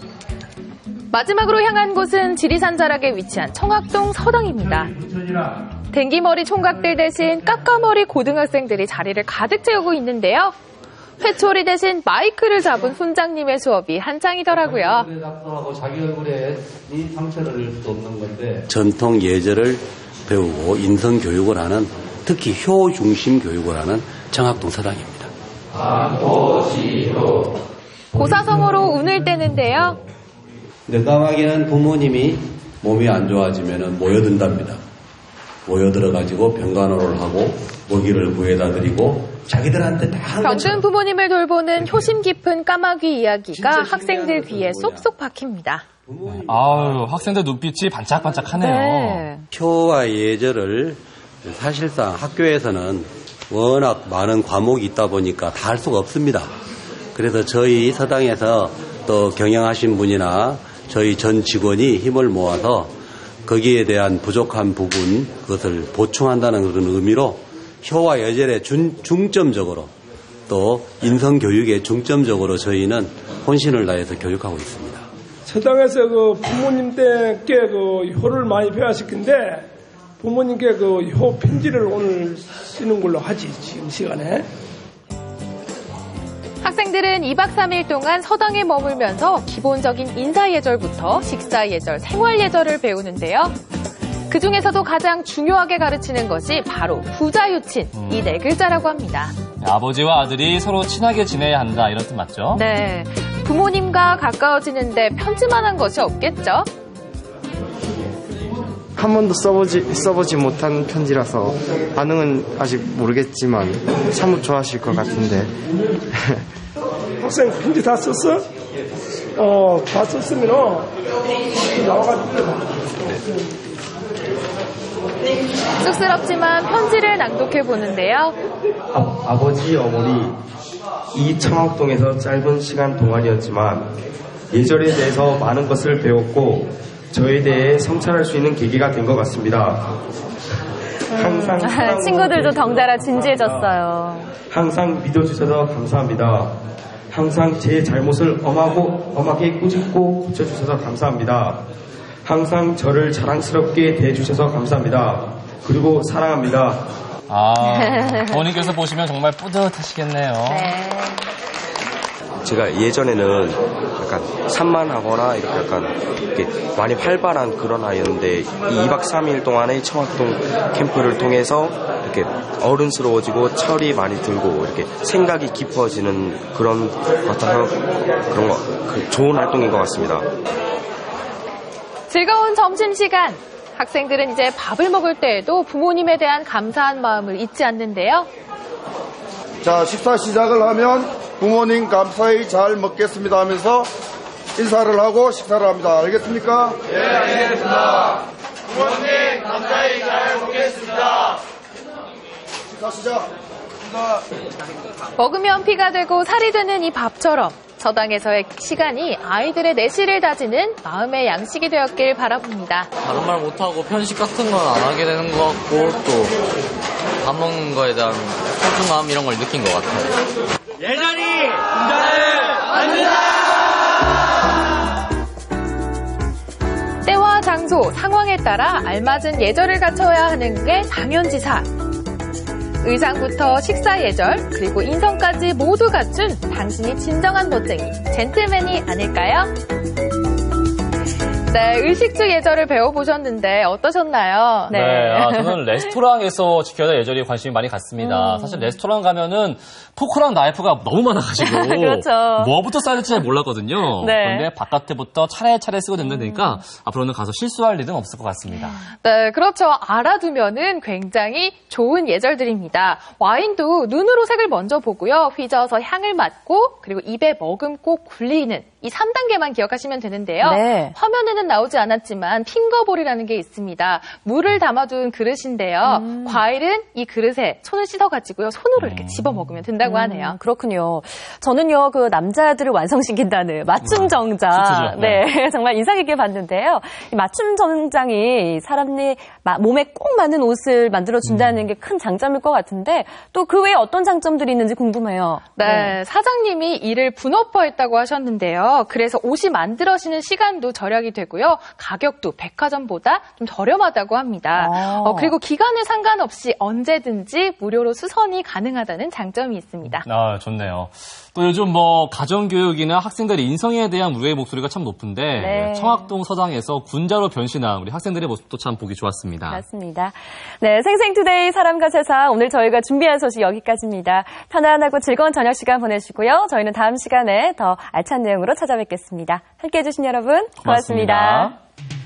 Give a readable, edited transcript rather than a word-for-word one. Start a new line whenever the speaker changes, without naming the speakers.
마지막으로 향한 곳은 지리산 자락에 위치한 청학동 서당입니다. 댕기머리 총각들 대신 까까머리 고등학생들이 자리를 가득 채우고 있는데요. 회초리 대신 마이크를 잡은 훈장님의 수업이 한창이더라고요.
자기 얼굴에 이 상처를 쏟는 건데
전통 예절을 배우고 인성 교육을 하는, 특히 효 중심 교육을 하는 청학동 서당입니다.
고사성어로 운을 떼는데요.
냉담하게는 부모님이 몸이 안 좋아지면 모여든답니다. 모여들어가지고 병간호를 하고 먹이를 구해다 드리고 자기들한테 다
병든 부모님을 돌보는 효심 깊은 까마귀 이야기가 학생들 귀에 쏙쏙 박힙니다.
아유, 학생들 눈빛이 반짝반짝하네요.
네.
효와 예절을 사실상 학교에서는 워낙 많은 과목이 있다 보니까 다 할 수가 없습니다. 그래서 저희 서당에서 또 경영하신 분이나 저희 전 직원이 힘을 모아서 거기에 대한 부족한 부분, 그것을 보충한다는 그런 의미로 효와 예절에 중점적으로 또 인성교육에 중점적으로 저희는 혼신을 다해서 교육하고 있습니다.
서당에서 그 부모님께 그 효를 많이 배웠을 건데 부모님께 그 효 편지를 오늘 쓰는 걸로 하지, 지금 시간에.
학생들은 2박 3일 동안 서당에 머물면서 기본적인 인사예절부터 식사예절, 생활예절을 배우는데요. 그중에서도 가장 중요하게 가르치는 것이 바로 부자유친, 이 네 글자라고 합니다.
아버지와 아들이 서로 친하게 지내야 한다, 이런 뜻 맞죠?
네, 부모님과 가까워지는데 편지만 한 것이 없겠죠?
한 번도 써보지 못한 편지라서 반응은 아직 모르겠지만 사뭇 좋아하실 것 같은데.
학생 편지 다 썼어? 다 썼으면 나와가지고.
쑥스럽지만 편지를 낭독해 보는데요.
아버지, 어머니, 이 청학동에서 짧은 시간 동안이었지만 예절에 대해서 많은 것을 배웠고 저에 대해 성찰할 수 있는 계기가 된 것 같습니다. 항상
친구들도 덩달아 진지해졌어요.
항상 믿어주셔서 감사합니다. 항상 제 잘못을 엄하게 꾸짖고 고쳐주셔서 감사합니다. 항상 저를 자랑스럽게 대해주셔서 감사합니다. 그리고 사랑합니다.
어머니께서 보시면 정말 뿌듯하시겠네요.
네.
제가 예전에는 약간 산만하거나 이렇게 약간 이렇게 많이 활발한 그런 아이였는데 이 2박 3일 동안의 청학동 캠프를 통해서 이렇게 어른스러워지고 철이 많이 들고 이렇게 생각이 깊어지는 그런 같아서 그런 거 좋은 활동인 것 같습니다.
즐거운 점심시간. 학생들은 이제 밥을 먹을 때에도 부모님에 대한 감사한 마음을 잊지 않는데요.
자, 식사 시작을 하면 부모님 감사히 잘 먹겠습니다 하면서 인사를 하고 식사를 합니다. 알겠습니까? 네, 알겠습니다. 부모님 감사히 잘 먹겠습니다. 식사 시작.
먹으면 피가 되고 살이 되는 이 밥처럼 서당에서의 시간이 아이들의 내실을 다지는 마음의 양식이 되었길 바라봅니다.
다른 말 못하고 편식 같은 건 안 하게 되는 것 같고 또 밥 먹는 거에 대한 소중함 이런 걸 느낀 것 같아요.
예절이 운전을 만든다!
때와 장소, 상황에 따라 알맞은 예절을 갖춰야 하는 게 당연지사. 의상부터 식사 예절, 그리고 인성까지 모두 갖춘 당신이 진정한 멋쟁이, 젠틀맨이 아닐까요? 네, 의식주 예절을 배워보셨는데 어떠셨나요?
네, 저는 레스토랑에서 지켜야 될 예절이 관심이 많이 갔습니다. 사실 레스토랑 가면은 포크랑 나이프가 너무 많아가지고
그렇죠.
뭐부터 써야 될지 잘 몰랐거든요.
네.
그런데 바깥에부터 차례차례 쓰고 된다니까 앞으로는 가서 실수할 일은 없을 것 같습니다.
네, 그렇죠. 알아두면은 굉장히 좋은 예절들입니다. 와인도 눈으로 색을 먼저 보고요. 휘저어서 향을 맡고 그리고 입에 머금고 굴리는 이 3단계만 기억하시면 되는데요.
네.
화면에는 나오지 않았지만 핑거볼이라는 게 있습니다. 물을 담아둔 그릇인데요. 과일은 이 그릇에 손을 씻어가지고요. 손으로 이렇게 집어 먹으면 된다고 하네요.
그렇군요. 저는요, 그 남자들을 완성시킨다는 맞춤 정장. 네, 정말 인상 깊게 봤는데요. 이 맞춤 정장이 사람의 몸에 꼭 맞는 옷을 만들어준다는 게 큰 장점일 것 같은데 또 그 외에 어떤 장점들이 있는지 궁금해요.
네, 사장님이 이를 분업화했다고 하셨는데요. 있어요. 그래서 옷이 만들어지는 시간도 절약이 되고요. 가격도 백화점보다 좀 저렴하다고 합니다. 그리고 기간에 상관없이 언제든지 무료로 수선이 가능하다는 장점이 있습니다.
아, 좋네요. 또 요즘 뭐 가정교육이나 학생들의 인성에 대한 우리의 목소리가 참 높은데
네.
청학동 서당에서 군자로 변신한 우리 학생들의 모습도 참 보기 좋았습니다.
맞습니다. 네, 생생투데이 사람과 세상 오늘 저희가 준비한 소식 여기까지입니다. 편안하고 즐거운 저녁 시간 보내시고요. 저희는 다음 시간에 더 알찬 내용으로 찾아뵙겠습니다. 함께해 주신 여러분 고맙습니다.
고맙습니다.